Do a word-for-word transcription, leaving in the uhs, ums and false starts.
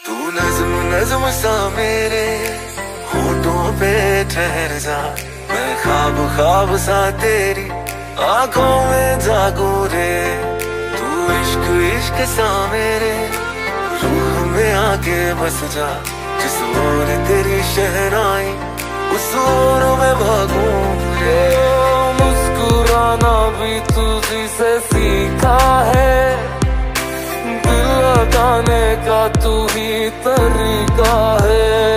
तू नज़्म नज़्म सा मेरे होठों पे ठहर जा, मैं ख्वाब ख्वाब सा तेरी आंखों में जागूं रे। तू इश्क इश्क सा मेरे रूह में आके बस जा, जिस ओर तेरी शहनाई उस ओर में भागूं रे। मुस्कुराना भी तुझी से सीखा है, दिल लगाने का तू ही तरीका है।